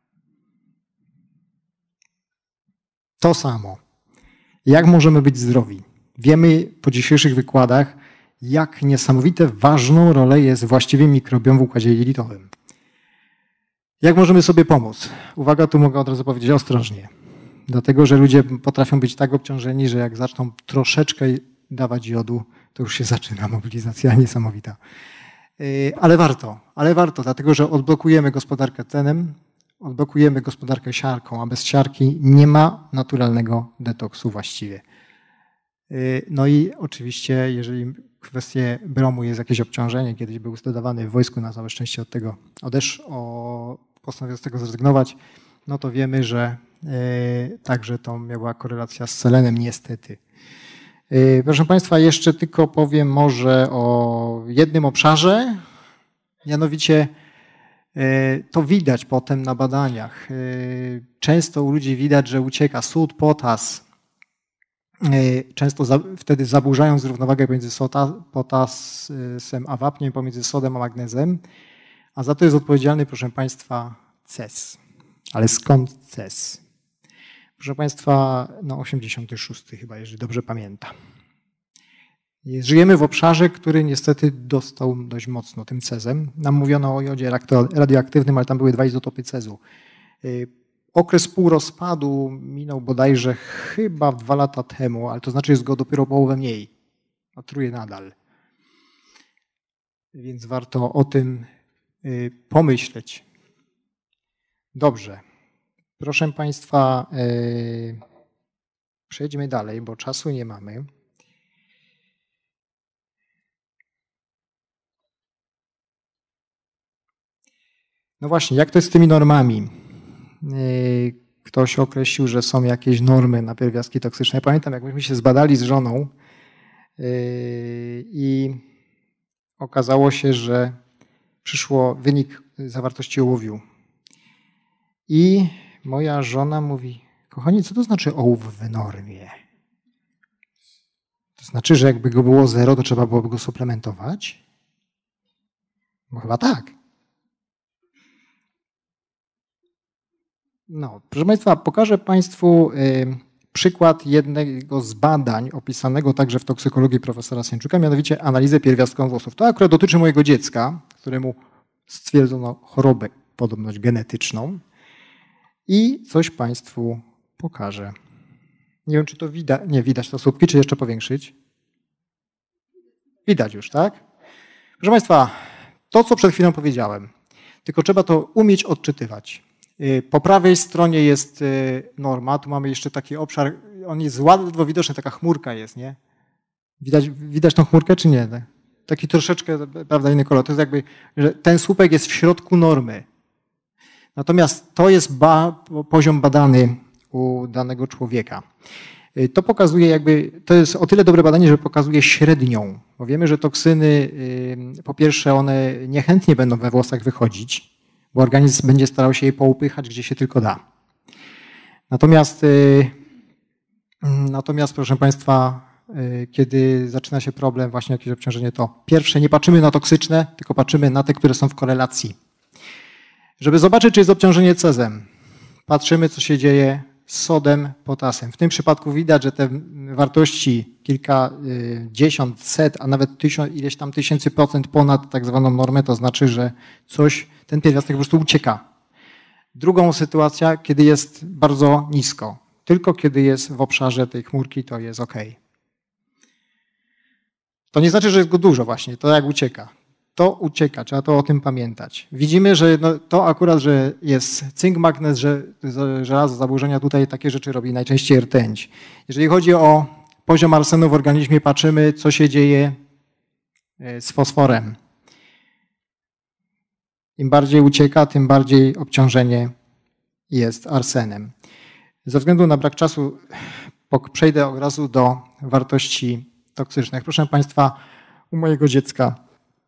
A: To samo. Jak możemy być zdrowi? Wiemy po dzisiejszych wykładach, jak niesamowite ważną rolę jest właściwy mikrobiom w układzie jelitowym. Jak możemy sobie pomóc? Uwaga, tu mogę od razu powiedzieć ostrożnie. Dlatego, że ludzie potrafią być tak obciążeni, że jak zaczną troszeczkę dawać jodu, to już się zaczyna mobilizacja niesamowita. Ale warto, ale warto, dlatego, że odblokujemy gospodarkę tlenem, odblokujemy gospodarkę siarką, a bez siarki nie ma naturalnego detoksu właściwie. No i oczywiście, jeżeli w kwestii bromu jest jakieś obciążenie, kiedyś był dodawany w wojsku, na całe szczęście od tego odeszło, postanowił z tego zrezygnować, no to wiemy, że także to miała korelacja z selenem niestety. Proszę Państwa, jeszcze tylko powiem może o jednym obszarze, mianowicie to widać potem na badaniach. Często u ludzi widać, że ucieka sód, potas. Często za, wtedy zaburzają równowagę pomiędzy soda, potasem a wapniem, pomiędzy sodem a magnezem. A za to jest odpowiedzialny, proszę Państwa, ces. Ale skąd ces? Proszę Państwa, no osiemdziesiąty szósty chyba, jeżeli dobrze pamiętam. Żyjemy w obszarze, który niestety dostał dość mocno tym cezem. Nam mówiono o jodzie radioaktywnym, ale tam były dwa izotopy cezu. Okres półrozpadu minął bodajże chyba dwa lata temu, ale to znaczy jest go dopiero połowę mniej. A truje nadal. Więc warto o tym pomyśleć. Dobrze. Proszę Państwa, przejdźmy dalej, bo czasu nie mamy. No właśnie, jak to jest z tymi normami? Ktoś określił, że są jakieś normy na pierwiastki toksyczne. Pamiętam, jak myśmy się zbadali z żoną i okazało się, że przyszło wynik zawartości ołowiu. I moja żona mówi, kochani, co to znaczy ołów w normie? To znaczy, że jakby go było zero, to trzeba byłoby go suplementować? No chyba tak. No, proszę Państwa, pokażę Państwu przykład jednego z badań opisanego także w toksykologii profesora Sieńczuka, mianowicie analizę pierwiastkową włosów. To akurat dotyczy mojego dziecka, któremu stwierdzono chorobę podobność genetyczną i coś Państwu pokażę. Nie wiem, czy to widać, nie widać to słupki, czy jeszcze powiększyć? Widać już, tak? Proszę Państwa, to co przed chwilą powiedziałem, tylko trzeba to umieć odczytywać. Po prawej stronie jest norma, tu mamy jeszcze taki obszar, on jest ładnie widoczny, taka chmurka jest, nie? Widać, widać tą chmurkę, czy nie? Taki troszeczkę, prawda, inny kolor. To jest jakby, że ten słupek jest w środku normy. Natomiast to jest ba, poziom badany u danego człowieka. To pokazuje jakby, to jest o tyle dobre badanie, że pokazuje średnią, bo wiemy, że toksyny, po pierwsze one niechętnie będą we włosach wychodzić, bo organizm będzie starał się je poupychać, gdzie się tylko da. Natomiast, natomiast proszę Państwa, kiedy zaczyna się problem, właśnie jakieś obciążenie, to pierwsze, nie patrzymy na toksyczne, tylko patrzymy na te, które są w korelacji. Żeby zobaczyć, czy jest obciążenie cezem, patrzymy, co się dzieje z sodem, potasem. W tym przypadku widać, że te wartości kilkadziesiąt, set, a nawet tysiąc, ileś tam tysięcy procent ponad tak zwaną normę, to znaczy, że coś, ten pierwiastek po prostu ucieka. Drugą sytuacja, kiedy jest bardzo nisko. Tylko kiedy jest w obszarze tej chmurki, to jest ok. To nie znaczy, że jest go dużo właśnie, to jak ucieka. To ucieka, trzeba to o tym pamiętać. Widzimy, że no, to akurat, że jest cynk, magnez, że żelazo, zaburzenia, tutaj takie rzeczy robi najczęściej rtęć. Jeżeli chodzi o poziom arsenu w organizmie, patrzymy, co się dzieje z fosforem. Im bardziej ucieka, tym bardziej obciążenie jest arsenem. Ze względu na brak czasu przejdę od razu do wartości toksycznych. Proszę Państwa, u mojego dziecka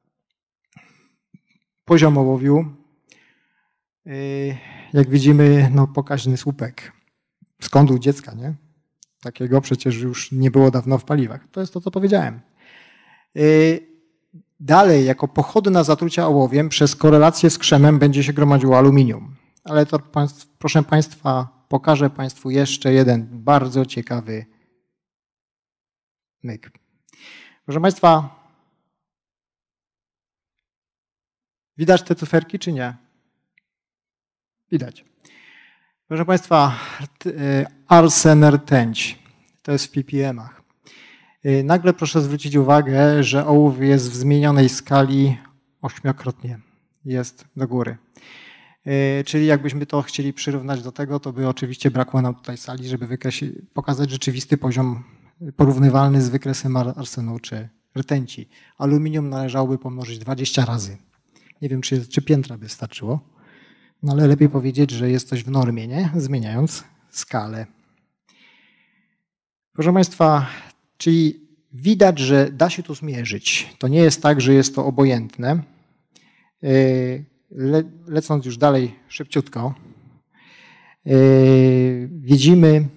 A: poziom ołowiu, jak widzimy, no pokaźny słupek. Skąd u dziecka, nie? Takiego przecież już nie było dawno w paliwach. To jest to, co powiedziałem. Dalej, jako pochodna zatrucia ołowiem, przez korelację z krzemem będzie się gromadziło aluminium. Ale to, proszę Państwa, pokażę Państwu jeszcze jeden bardzo ciekawy myk. Proszę Państwa, widać te cyferki, czy nie? Widać. Proszę Państwa, arsen, rtęć, to jest w ppm-ach. Nagle proszę zwrócić uwagę, że ołów jest w zmienionej skali ośmiokrotnie, jest do góry. Czyli jakbyśmy to chcieli przyrównać do tego, to by oczywiście brakło nam tutaj sali, żeby wykreślić, pokazać rzeczywisty poziom porównywalny z wykresem arsenu czy rtęci. Aluminium należałoby pomnożyć dwadzieścia razy. Nie wiem, czy, czy piętra by starczyło, no ale lepiej powiedzieć, że jest coś w normie, nie? Zmieniając skalę. Proszę Państwa, czyli widać, że da się to zmierzyć. To nie jest tak, że jest to obojętne. Le, lecąc już dalej szybciutko, widzimy,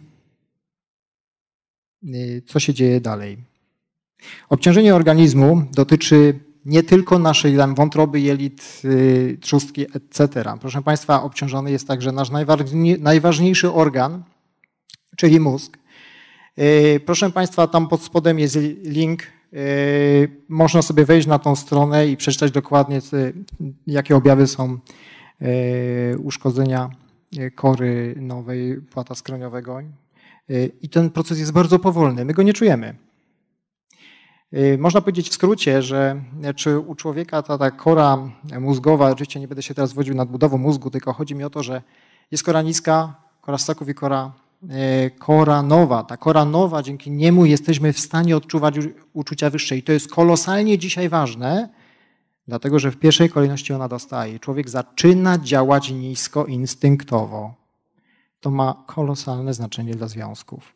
A: co się dzieje dalej. Obciążenie organizmu dotyczy nie tylko naszej wątroby, jelit, trzustki, et cetera. Proszę Państwa, obciążony jest także nasz najważniejszy organ, czyli mózg. Proszę Państwa, tam pod spodem jest link. Można sobie wejść na tą stronę i przeczytać dokładnie, jakie objawy są uszkodzenia kory nowej płata skroniowego. I ten proces jest bardzo powolny, my go nie czujemy. Można powiedzieć w skrócie, że czy u człowieka ta, ta kora mózgowa, oczywiście nie będę się teraz wodził nad budową mózgu, tylko chodzi mi o to, że jest kora niska, kora ssaków i kora, kora nowa. Ta kora nowa, dzięki niemu jesteśmy w stanie odczuwać uczucia wyższe i to jest kolosalnie dzisiaj ważne, dlatego że w pierwszej kolejności ona dostaje. Człowiek zaczyna działać nisko instynktowo. To ma kolosalne znaczenie dla związków.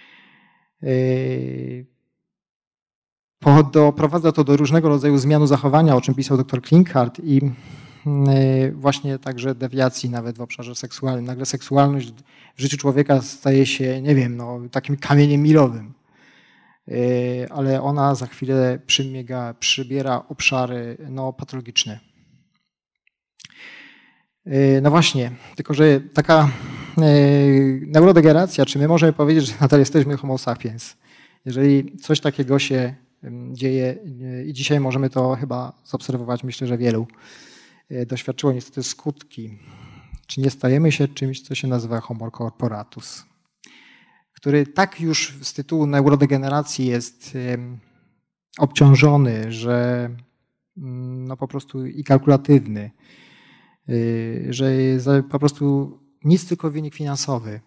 A: Doprowadza to do różnego rodzaju zmian zachowania, o czym pisał dr Klinkhardt i właśnie także dewiacji nawet w obszarze seksualnym. Nagle seksualność w życiu człowieka staje się, nie wiem, no, takim kamieniem milowym. Ale ona za chwilę przybiega, przybiera obszary no, patologiczne. No właśnie, tylko że taka neurodegeneracja, czy my możemy powiedzieć, że nadal jesteśmy homo sapiens? Jeżeli coś takiego się dzieje i dzisiaj możemy to chyba zaobserwować, myślę, że wielu doświadczyło niestety skutki. Czy nie stajemy się czymś, co się nazywa homo corporatus, który tak już z tytułu neurodegeneracji jest obciążony, że no po prostu i kalkulatywny, że jest po prostu nic, tylko wynik finansowy.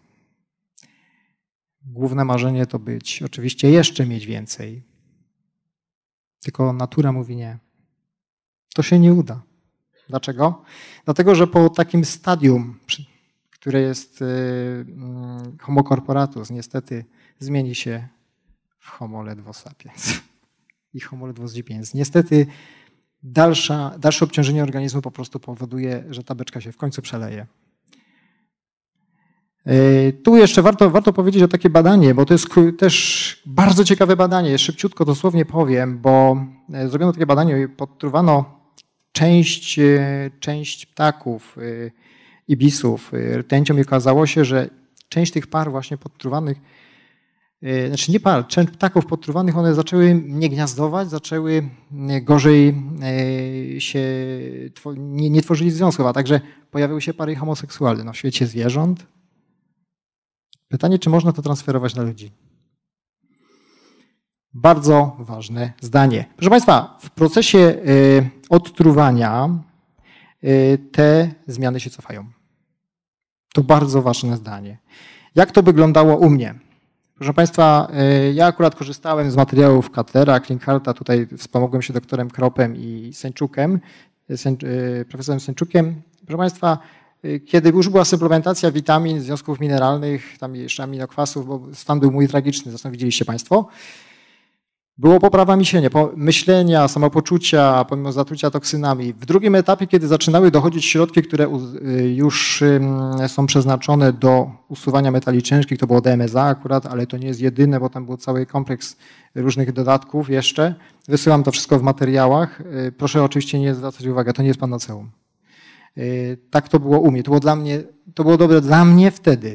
A: Główne marzenie to być, oczywiście jeszcze mieć więcej. Tylko natura mówi nie. To się nie uda. Dlaczego? Dlatego, że po takim stadium, które jest homo corporatus, niestety zmieni się w homo ledwo sapiens i homo ledwo sapiens. Niestety dalsza, dalsze obciążenie organizmu po prostu powoduje, że ta beczka się w końcu przeleje. Tu jeszcze warto, warto powiedzieć o takie badanie, bo to jest też bardzo ciekawe badanie. Szybciutko dosłownie powiem, bo zrobiono takie badanie i podtruwano część, część ptaków, ibisów rtęcią i okazało się, że część tych par właśnie podtruwanych, znaczy nie par, część ptaków podtruwanych, one zaczęły nie gniazdować, zaczęły gorzej się, nie, nie tworzyli związków, a także pojawiły się pary homoseksualne no, w świecie zwierząt. Pytanie, czy można to transferować na ludzi? Bardzo ważne zdanie. Proszę Państwa, w procesie odtruwania te zmiany się cofają. To bardzo ważne zdanie. Jak to wyglądało u mnie? Proszę Państwa, ja akurat korzystałem z materiałów Katlera, Klinkharta, tutaj wspomogłem się doktorem Kropem i Seńczukiem, profesorem Seńczukiem. Proszę Państwa, kiedy już była suplementacja witamin, związków mineralnych, tam jeszcze aminokwasów, bo stan był mój tragiczny, zresztą widzieliście Państwo, było poprawa myślenia, myślenia, samopoczucia, pomimo zatrucia toksynami. W drugim etapie, kiedy zaczynały dochodzić środki, które już są przeznaczone do usuwania metali ciężkich, to było D M S A akurat, ale to nie jest jedyne, bo tam był cały kompleks różnych dodatków jeszcze. Wysyłam to wszystko w materiałach. Proszę oczywiście nie zwracać uwagi, to nie jest panaceum. Tak to było u mnie. To było dla mnie, to było dobre dla mnie wtedy.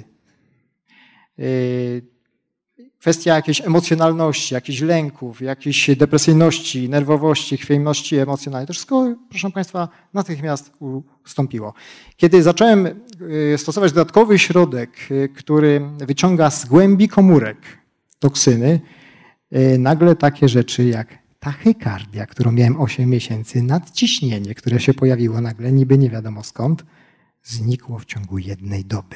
A: Kwestia jakiejś emocjonalności, jakichś lęków, jakiejś depresyjności, nerwowości, chwiejności emocjonalnej. To wszystko, proszę Państwa, natychmiast ustąpiło. Kiedy zacząłem stosować dodatkowy środek, który wyciąga z głębi komórek toksyny, nagle takie rzeczy jak tachykardia, którą miałem osiem miesięcy, nadciśnienie, które się pojawiło nagle, niby nie wiadomo skąd, znikło w ciągu jednej doby.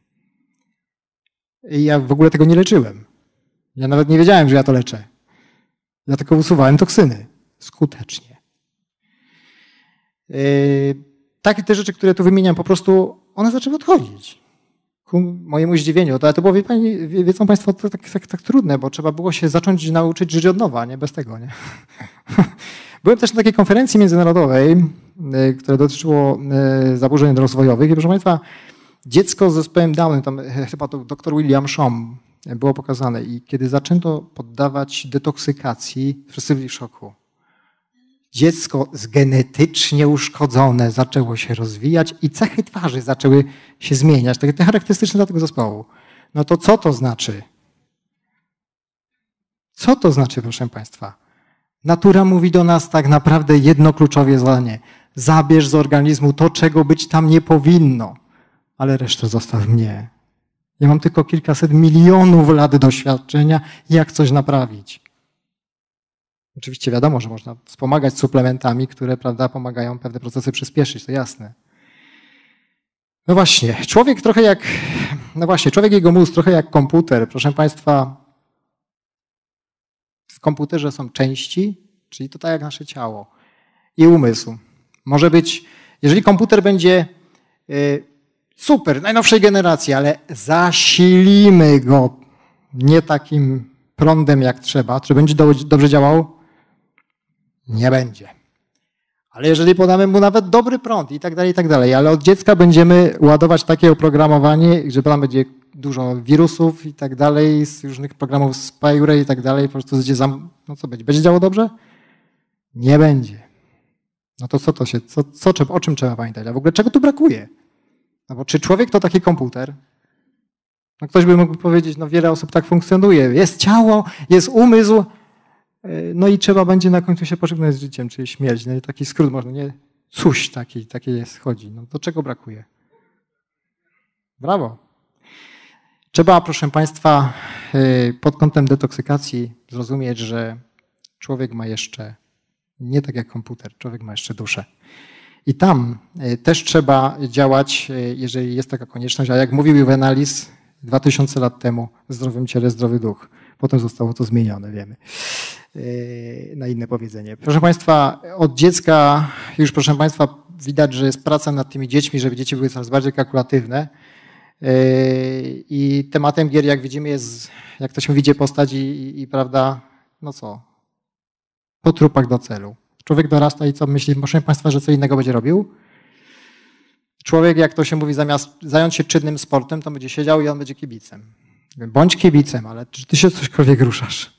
A: I ja w ogóle tego nie leczyłem. Ja nawet nie wiedziałem, że ja to leczę. Ja tylko usuwałem toksyny. Skutecznie. Yy, takie te rzeczy, które tu wymieniam, po prostu one zaczęły odchodzić. Ku mojemu zdziwieniu. Ale to było, wie pani, wiedzą Państwo, to tak, tak, tak trudne, bo trzeba było się zacząć nauczyć żyć od nowa, nie bez tego. Nie? Byłem też na takiej konferencji międzynarodowej, która dotyczyło zaburzeń rozwojowych i proszę Państwa, dziecko z zespołem Downem, tam chyba to dr William Shom było pokazane i kiedy zaczęto poddawać detoksykacji, wszyscy byli w szoku. Dziecko genetycznie uszkodzone zaczęło się rozwijać i cechy twarzy zaczęły się zmieniać, takie charakterystyczne dla tego zespołu. No to co to znaczy? Co to znaczy, proszę Państwa? Natura mówi do nas tak naprawdę jedno kluczowe zdanie. Zabierz z organizmu to, czego być tam nie powinno, ale resztę zostaw mnie. Ja mam tylko kilkaset milionów lat doświadczenia, jak coś naprawić. Oczywiście wiadomo, że można wspomagać suplementami, które, prawda, pomagają pewne procesy przyspieszyć, to jasne. No właśnie, człowiek trochę jak, no właśnie, człowiek i jego mózg trochę jak komputer. Proszę Państwa, w komputerze są części, czyli to tak jak nasze ciało i umysł. Może być, jeżeli komputer będzie super, najnowszej generacji, ale zasilimy go nie takim prądem jak trzeba, czy będzie dobrze działał? Nie będzie. Ale jeżeli podamy mu nawet dobry prąd i tak dalej, i tak dalej, ale od dziecka będziemy ładować takie oprogramowanie, że tam będzie dużo wirusów i tak dalej, z różnych programów spyware i tak dalej, po prostu będzie zam... no co będzie? Będzie działało dobrze? Nie będzie. No to co to się, co, co, o czym trzeba pamiętać? A w ogóle czego tu brakuje? No bo czy człowiek to taki komputer? No ktoś by mógł powiedzieć, no wiele osób tak funkcjonuje. Jest ciało, jest umysł, no i trzeba będzie na końcu się pożegnać z życiem, czyli śmierć. No i taki skrót można, nie? Coś taki, takie jest, chodzi. No do czego brakuje? Brawo. Trzeba, proszę Państwa, pod kątem detoksykacji zrozumieć, że człowiek ma jeszcze, nie tak jak komputer, człowiek ma jeszcze duszę. I tam też trzeba działać, jeżeli jest taka konieczność. A jak mówił Juvenalis dwa tysiące lat temu, w zdrowym ciele, zdrowy duch. Potem zostało to zmienione, wiemy, na inne powiedzenie. Proszę Państwa, od dziecka już, proszę Państwa, widać, że jest praca nad tymi dziećmi, żeby dzieci były coraz bardziej kalkulatywne. I tematem gier, jak widzimy, jest, jak to się widzi, postać i, i, i prawda, no co, po trupach do celu. Człowiek dorasta i co myśli, proszę Państwa, że co innego będzie robił? Człowiek, jak to się mówi, zamiast zająć się czynnym sportem, to będzie siedział i on będzie kibicem. Bądź kibicem, ale czy ty się cośkolwiek ruszasz?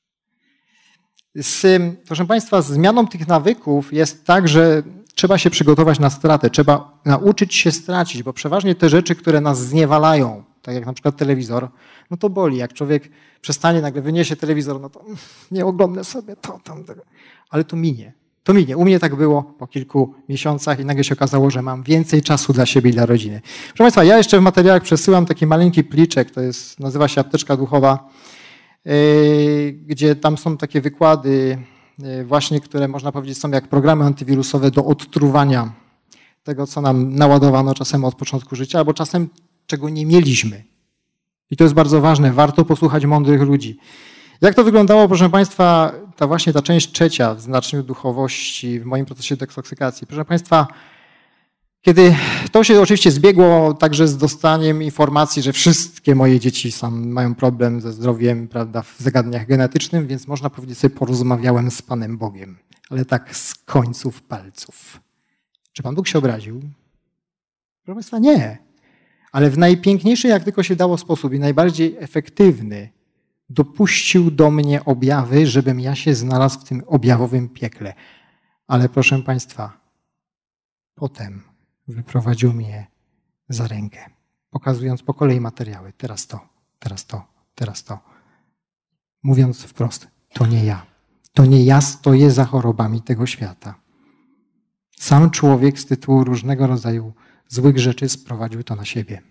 A: Z, proszę Państwa, z zmianą tych nawyków jest tak, że trzeba się przygotować na stratę, trzeba nauczyć się stracić, bo przeważnie te rzeczy, które nas zniewalają, tak jak na przykład telewizor, no to boli. Jak człowiek przestanie, nagle wyniesie telewizor, no to nie oglądnę sobie to tam, ale to minie. To minie. U mnie tak było po kilku miesiącach i nagle się okazało, że mam więcej czasu dla siebie i dla rodziny. Proszę Państwa, ja jeszcze w materiałach przesyłam taki maleńki pliczek, to jest, nazywa się Apteczka Duchowa, yy, gdzie tam są takie wykłady yy, właśnie, które można powiedzieć są jak programy antywirusowe do odtruwania tego, co nam naładowano czasem od początku życia, albo czasem czego nie mieliśmy. I to jest bardzo ważne, warto posłuchać mądrych ludzi. Jak to wyglądało, proszę Państwa, ta właśnie ta część trzecia w znaczeniu duchowości w moim procesie detoksykacji. Proszę Państwa, kiedy to się oczywiście zbiegło także z dostaniem informacji, że wszystkie moje dzieci są, mają problem ze zdrowiem, prawda, w zagadnieniach genetycznych, więc można powiedzieć sobie, porozmawiałem z Panem Bogiem, ale tak z końców palców. Czy Pan Bóg się obraził? Proszę Państwa, nie. Ale w najpiękniejszy, jak tylko się dało sposób i najbardziej efektywny, dopuścił do mnie objawy, żebym ja się znalazł w tym objawowym piekle. Ale proszę Państwa, potem wyprowadził mnie za rękę, pokazując po kolei materiały. Teraz to, teraz to, teraz to. Mówiąc wprost, to nie ja. To nie ja stoję za chorobami tego świata. Sam człowiek z tytułu różnego rodzaju złych rzeczy sprowadził to na siebie.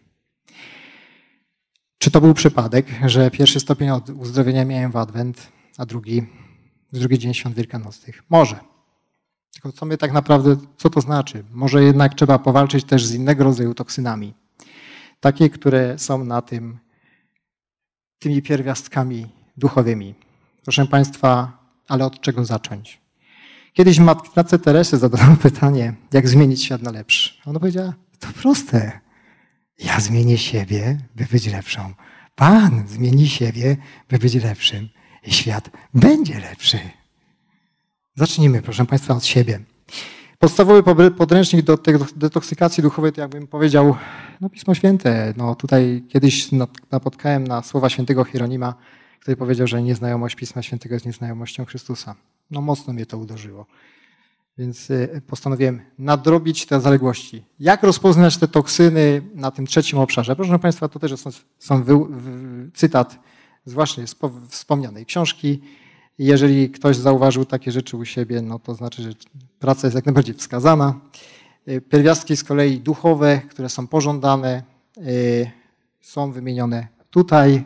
A: Czy to był przypadek, że pierwszy stopień od uzdrowienia miałem w Adwent, a drugi w drugi dzień Świąt Wielkanocnych? Może. Tylko co my tak naprawdę, co to znaczy? Może jednak trzeba powalczyć też z innego rodzaju toksynami. Takie, które są na tym, tymi pierwiastkami duchowymi. Proszę Państwa, ale od czego zacząć? Kiedyś matce Teresie zadano pytanie, jak zmienić świat na lepszy. Ona powiedziała, to proste. Ja zmienię siebie, by być lepszą. Pan zmieni siebie, by być lepszym. I świat będzie lepszy. Zacznijmy, proszę Państwa, od siebie. Podstawowy podręcznik do detoksykacji duchowej, to jakbym powiedział, no Pismo Święte. No tutaj kiedyś napotkałem na słowa świętego Hieronima, który powiedział, że nieznajomość Pisma Świętego jest nieznajomością Chrystusa. No mocno mnie to uderzyło. Więc postanowiłem nadrobić te zaległości. Jak rozpoznać te toksyny na tym trzecim obszarze? Proszę Państwa, to też są, są wy, wy, cytat z właśnie z wspomnianej książki. Jeżeli ktoś zauważył takie rzeczy u siebie, no to znaczy, że praca jest jak najbardziej wskazana. Pierwiastki z kolei duchowe, które są pożądane, są wymienione tutaj.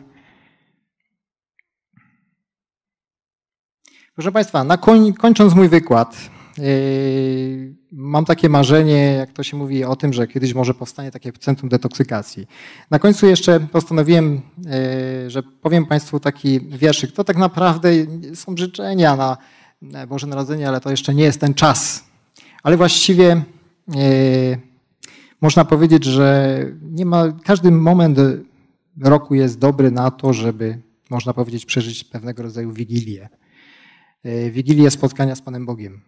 A: Proszę Państwa, na koń, kończąc mój wykład, Yy, mam takie marzenie, jak to się mówi o tym, że kiedyś może powstanie takie centrum detoksykacji. Na końcu jeszcze postanowiłem, yy, że powiem Państwu taki wierszyk. To tak naprawdę są życzenia na Boże Narodzenie, ale to jeszcze nie jest ten czas. Ale właściwie yy, można powiedzieć, że nie ma, każdy moment roku jest dobry na to, żeby, można powiedzieć, przeżyć pewnego rodzaju wigilię. Yy, wigilię spotkania z Panem Bogiem.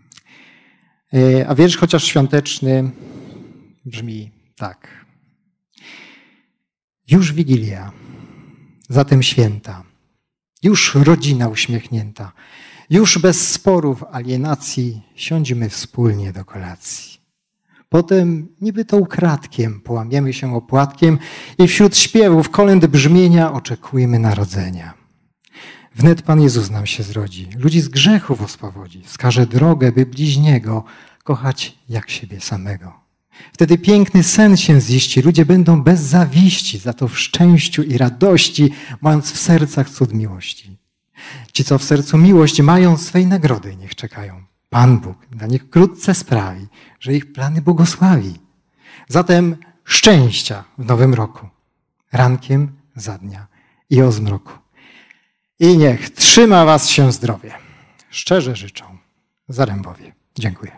A: A wiersz chociaż świąteczny brzmi tak. Już Wigilia, zatem święta, już rodzina uśmiechnięta, już bez sporów, alienacji siądzimy wspólnie do kolacji. Potem niby to ukradkiem połamiemy się opłatkiem i wśród śpiewów, kolęd brzmienia oczekujemy narodzenia. Wnet Pan Jezus nam się zrodzi, ludzi z grzechów oswobodzi, wskaże drogę, by bliźniego kochać jak siebie samego. Wtedy piękny sen się ziści, ludzie będą bez zawiści, za to w szczęściu i radości, mając w sercach cud miłości. Ci, co w sercu miłość mają, swej nagrody niech czekają. Pan Bóg dla nich wkrótce sprawi, że ich plany błogosławi. Zatem szczęścia w nowym roku, rankiem za dnia i o zmroku. I niech trzyma was się zdrowie. Szczerze życzą Zarębowie. Dziękuję.